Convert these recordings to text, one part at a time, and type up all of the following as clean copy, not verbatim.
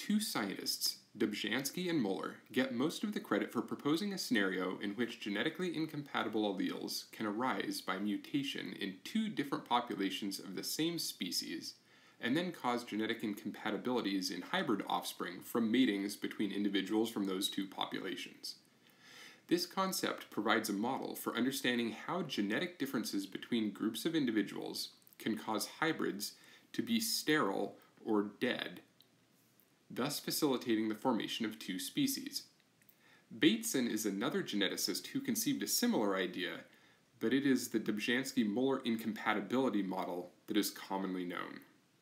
two scientists, Dobzhansky and Muller, get most of the credit for proposing a scenario in which genetically incompatible alleles can arise by mutation in two different populations of the same species, and then cause genetic incompatibilities in hybrid offspring from matings between individuals from those two populations. This concept provides a model for understanding how genetic differences between groups of individuals can cause hybrids to be sterile or dead, thus facilitating the formation of two species. Bateson is another geneticist who conceived a similar idea, but it is the Dobzhansky-Muller Incompatibility model that is commonly known.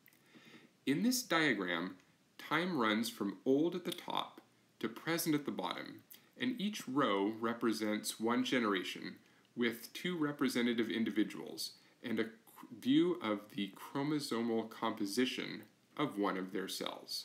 In this diagram, time runs from old at the top to present at the bottom, and each row represents one generation with two representative individuals and a view of the chromosomal composition of one of their cells.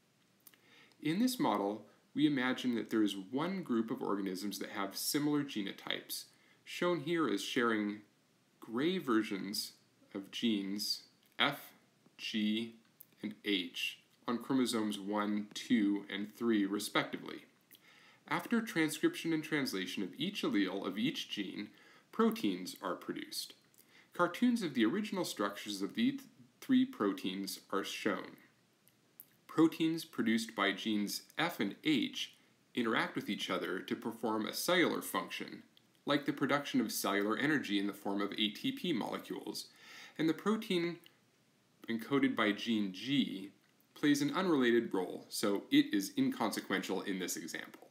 In this model, we imagine that there is one group of organisms that have similar genotypes, shown here as sharing gray versions of genes F, G, and H on chromosomes 1, 2, and 3 respectively. After transcription and translation of each allele of each gene, proteins are produced. Cartoons of the original structures of these three proteins are shown. Proteins produced by genes F and H interact with each other to perform a cellular function, like the production of cellular energy in the form of ATP molecules, and the protein encoded by gene G plays an unrelated role, so it is inconsequential in this example.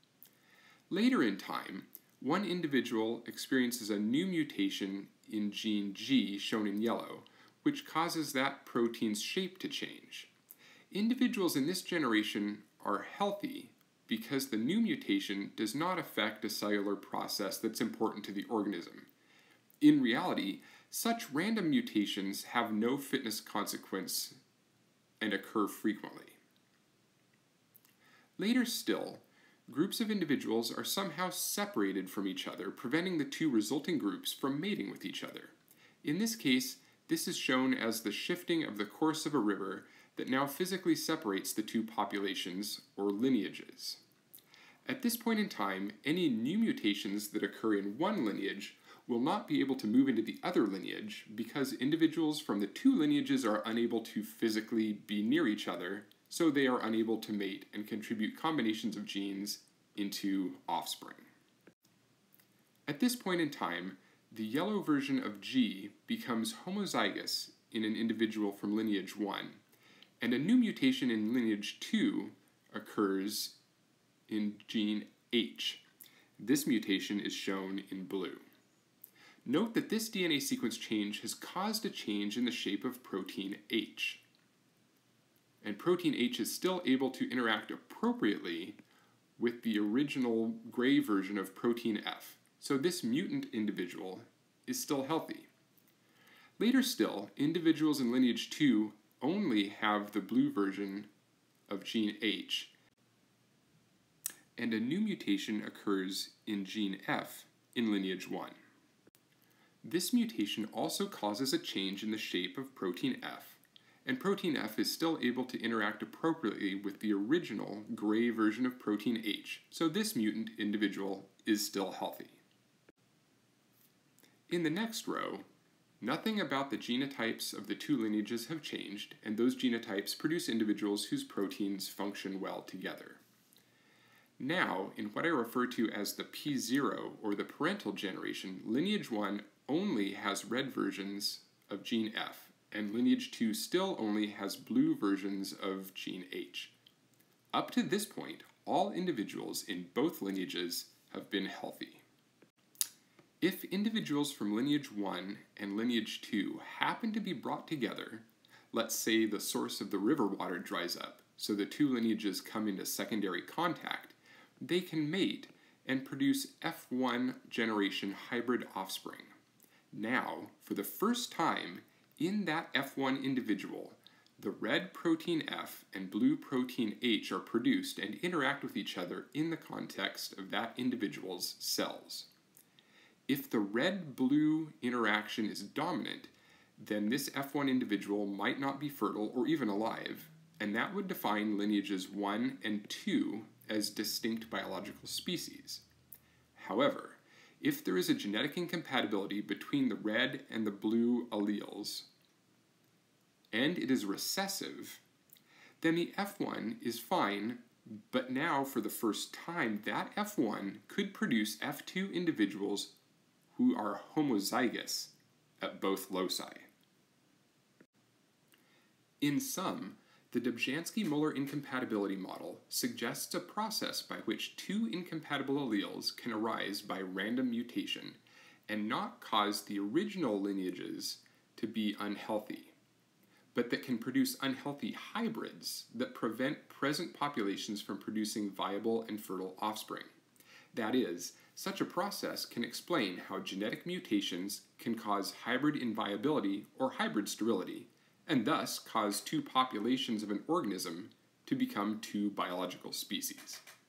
Later in time, one individual experiences a new mutation in gene G, shown in yellow, which causes that protein's shape to change. Individuals in this generation are healthy because the new mutation does not affect a cellular process that's important to the organism. In reality, such random mutations have no fitness consequence and occur frequently. Later still, groups of individuals are somehow separated from each other, preventing the two resulting groups from mating with each other. In this case, this is shown as the shifting of the course of a river that now physically separates the two populations, or lineages. At this point in time, any new mutations that occur in one lineage will not be able to move into the other lineage because individuals from the two lineages are unable to physically be near each other, so they are unable to mate and contribute combinations of genes into offspring. At this point in time, the yellow version of G becomes homozygous in an individual from lineage 1, and a new mutation in lineage 2 occurs in gene H. This mutation is shown in blue. Note that this DNA sequence change has caused a change in the shape of protein H. And protein H is still able to interact appropriately with the original gray version of protein F. So this mutant individual is still healthy. Later still, individuals in lineage 2 only have the blue version of gene H, and a new mutation occurs in gene F in lineage 1. This mutation also causes a change in the shape of protein F, and protein F is still able to interact appropriately with the original gray version of protein H, so this mutant individual is still healthy. In the next row, nothing about the genotypes of the two lineages have changed, and those genotypes produce individuals whose proteins function well together. Now, in what I refer to as the P0, or the parental generation, lineage 1 only has red versions of gene F, and lineage 2 still only has blue versions of gene H. Up to this point, all individuals in both lineages have been healthy. If individuals from lineage 1 and lineage 2 happen to be brought together, let's say the source of the river water dries up, so the two lineages come into secondary contact, they can mate and produce F1 generation hybrid offspring. Now, for the first time, in that F1 individual, the red protein F and blue protein H are produced and interact with each other in the context of that individual's cells. If the red-blue interaction is dominant, then this F1 individual might not be fertile or even alive, and that would define lineages 1 and 2 as distinct biological species. However, if there is a genetic incompatibility between the red and the blue alleles, and it is recessive, then the F1 is fine, but now for the first time that F1 could produce F2 individuals who are homozygous at both loci. In sum, the Dobzhansky-Muller incompatibility model suggests a process by which two incompatible alleles can arise by random mutation and not cause the original lineages to be unhealthy, but that can produce unhealthy hybrids that prevent present populations from producing viable and fertile offspring. That is, such a process can explain how genetic mutations can cause hybrid inviability or hybrid sterility, and thus cause two populations of an organism to become two biological species.